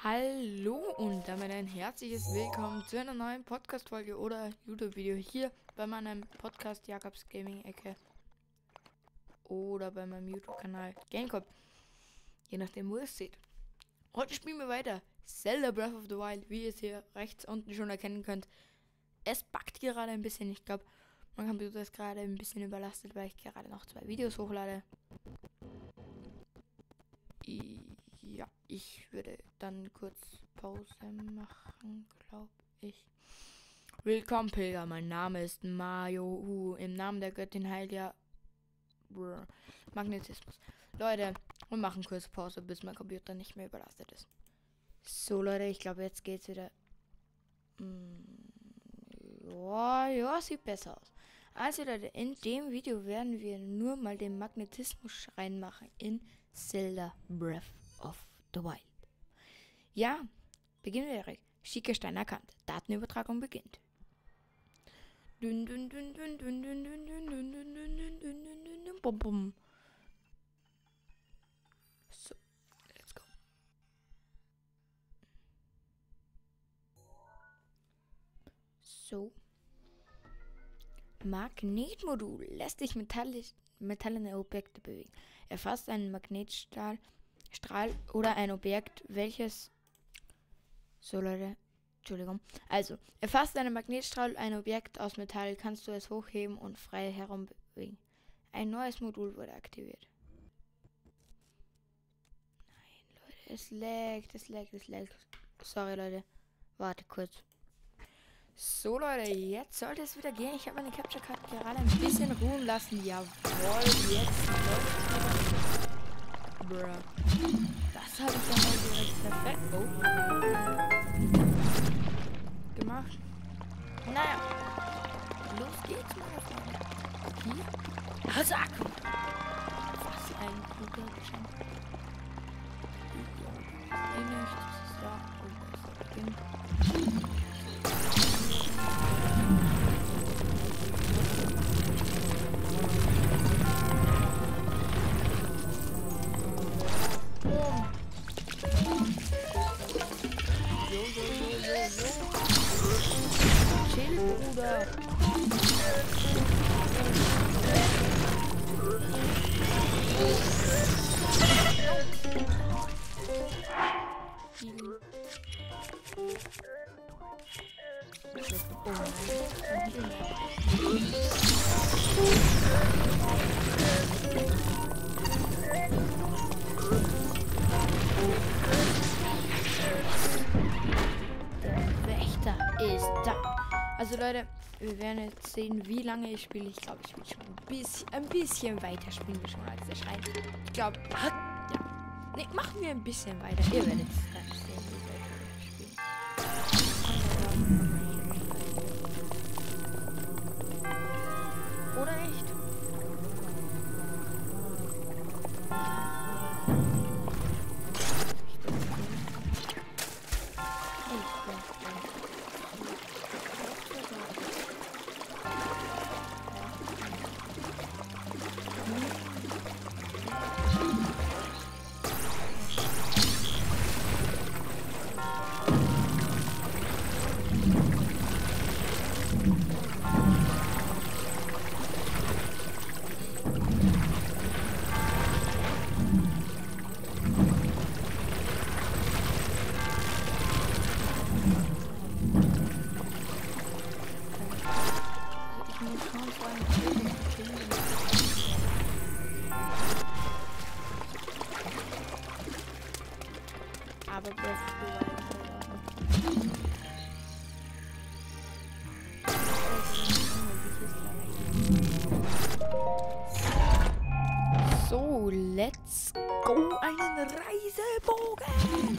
Hallo und damit ein herzliches Willkommen zu einer neuen Podcast-Folge oder YouTube-Video hier bei meinem Podcast Jakobs Gaming-Ecke oder bei meinem YouTube-Kanal Gamecop, je nachdem wo ihr es seht. Heute spielen wir weiter Zelda Breath of the Wild, wie ihr es hier rechts unten schon erkennen könnt. Es buggt gerade ein bisschen, ich glaube, mein Computer ist gerade ein bisschen überlastet, weil ich gerade noch 2 Videos hochlade. Ja, ich würde dann kurz Pause machen, glaube ich. Willkommen, Pilger. Mein Name ist Mario. Im Namen der Göttin Heilia Magnetismus. Leute, wir machen kurz Pause, bis mein Computer nicht mehr überlastet ist. So, Leute, ich glaube, jetzt geht's wieder. Ja, sieht besser aus. Also, Leute, in dem Video werden wir nur mal den Magnetismus reinmachen in Zelda Breath of the Wild. Ja, beginnen wir direkt. Schickerstein erkannt. Datenübertragung beginnt. So, let's go. So. Magnetmodul lässt sich metallene Objekte bewegen. Erfasst einen Magnetstrahl oder ein Objekt, welches... So, Leute, Entschuldigung. Also, erfasst einen Magnetstrahl, ein Objekt aus Metall, kannst du es hochheben und frei herumbewegen. Ein neues Modul wurde aktiviert. Nein, Leute, es laggt. Sorry, Leute. Warte kurz. So, Leute, jetzt sollte es wieder gehen. Ich habe meine Capture Card gerade ein bisschen ruhen lassen. Jawohl, jetzt läuft. Bruh. Das habe ich dann mal direkt perfekt gemacht. Naja. Los geht's, meine Freunde. Hier. Also, was ein guter Geschenk. Das ist da. Oh, das beginnt. Chill, Bruder. Ist da. Also Leute, wir werden jetzt sehen, wie lange ich spiele. Ich glaube, ich will schon ein bisschen weiter spielen wir schon als der Schrein. Ich glaube, ja. Ne, machen wir ein bisschen weiter. Ihr werdet es dann sehen, wie weit wir spielen. Oder nicht? Aber Breath of the Wild. So, let's go. Einen Reisebogen.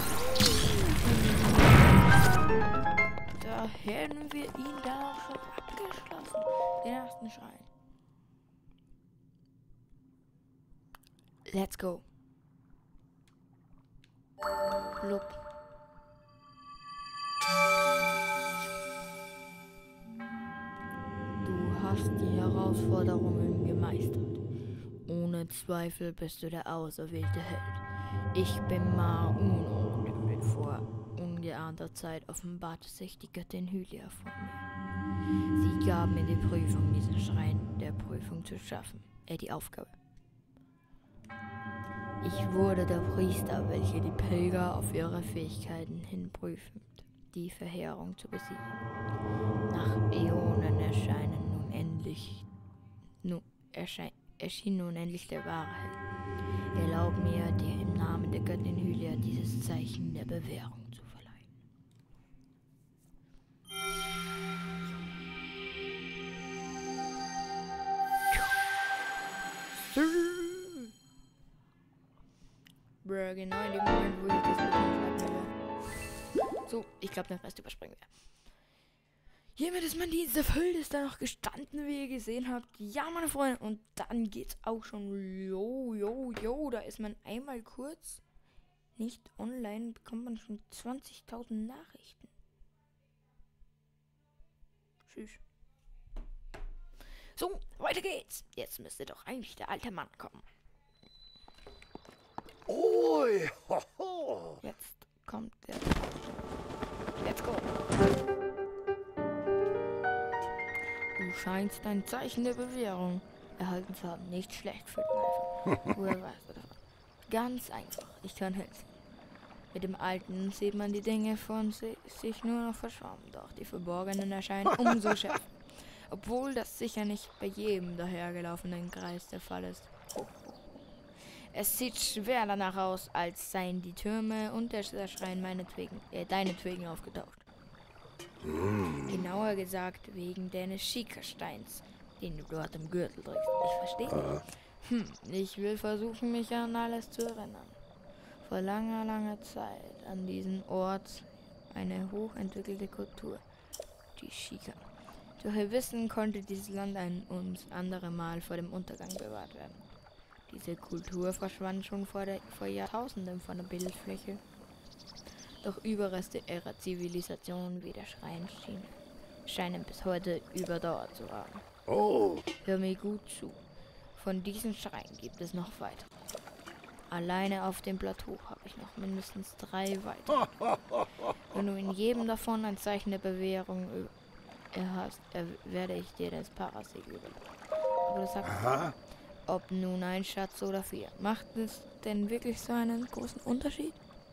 Da hätten wir ihn dann auch schon abgeschlossen. Den ersten Schrein. Let's go. Blub. Du hast die Herausforderungen gemeistert. Ohne Zweifel bist du der auserwählte Held. Ich bin Ma Uno, geraumer Zeit offenbarte sich die Göttin Hylia vor mir. Sie gab mir die Prüfung, diesen Schrein der Prüfung zu schaffen. Die Aufgabe. Ich wurde der Priester, welcher die Pilger auf ihre Fähigkeiten hin prüfend, die Verheerung zu besiegen. Nach Äonen erschien nun endlich der wahre Held. Erlaub mir, dir im Namen der Göttin Hylia dieses Zeichen der Bewährung zu verleihen. Genau in dem Moment, wo ich das bekommen habe. So, ich glaube, den Rest überspringen wir. Hiermit ist mein Dienst erfüllt, ist da noch gestanden, wie ihr gesehen habt. Ja, meine Freunde, und dann geht's auch schon. Da ist man einmal kurz nicht online, bekommt man schon 20.000 Nachrichten. Tschüss. So, weiter geht's. Jetzt müsste doch eigentlich der alte Mann kommen. Oi, hoho. Jetzt kommt der. Let's go. Du scheinst ein Zeichen der Bewährung erhalten zu haben. Nicht schlecht für den Eifer. Woher weißt du davon? Ganz einfach. Ich kann helfen. Mit dem Alten sieht man die Dinge von sich nur noch verschwommen. Doch die Verborgenen erscheinen umso schärfer. Obwohl das sicher nicht bei jedem dahergelaufenen Kreis der Fall ist. Es sieht schwer danach aus, als seien die Türme und der Schrein deinetwegen aufgetaucht. Genauer gesagt wegen deines Schickersteins, den du dort im Gürtel trägst. Ich verstehe. Ich will versuchen, mich an alles zu erinnern. Vor langer Zeit an diesem Ort eine hochentwickelte Kultur, die Shika. Durch ihr Wissen konnte dieses Land uns andere Mal vor dem Untergang bewahrt werden. Diese Kultur verschwand schon vor Jahrtausenden von der Bildfläche. Doch Überreste ihrer Zivilisation wie der Schrein scheinen bis heute überdauert zu haben. Oh. Hör mir gut zu. Von diesen Schrein gibt es noch weitere. Alleine auf dem Plateau habe ich noch mindestens 3 weitere. Wenn du in jedem davon ein Zeichen der Bewährung erhast, werde ich dir das Parasegel überlassen. Aber du sagst, ob nun ein Schatz oder 4. Macht es denn wirklich so einen großen Unterschied?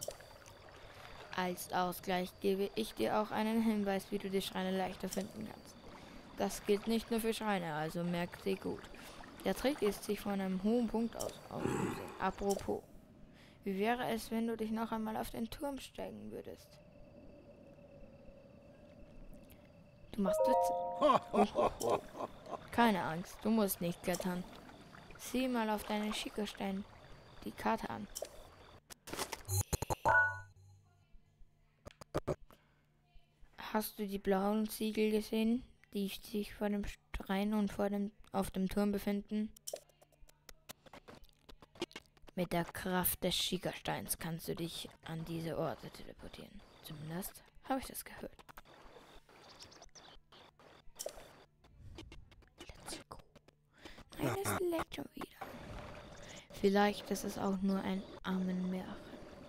Als Ausgleich gebe ich dir auch einen Hinweis, wie du die Schreine leichter finden kannst. Das gilt nicht nur für Schreine, also merkt sie gut. Der Trick ist, sich von einem hohen Punkt aus auszusehen. Apropos, wie wäre es, wenn du dich noch einmal auf den Turm steigen würdest? Du machst Witze. Keine Angst, du musst nicht klettern. Sieh mal auf deinen Schickerstein die Karte an. Hast du die blauen Ziegel gesehen, die sich vor dem Schrein und auf dem Turm befinden? Mit der Kraft des Schickersteins kannst du dich an diese Orte teleportieren. Zumindest habe ich das gehört. Let's go. Nein, es leckt schon wieder. Vielleicht ist es auch nur ein Ammenmärchen.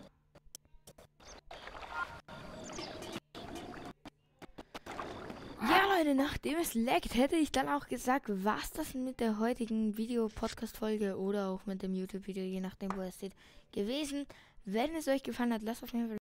Ja, Leute, nachdem es leckt, hätte ich dann auch gesagt, war's das mit der heutigen Video-Podcast-Folge oder auch mit dem YouTube-Video, je nachdem, wo es steht, gewesen. Wenn es euch gefallen hat, lasst auf jeden Fall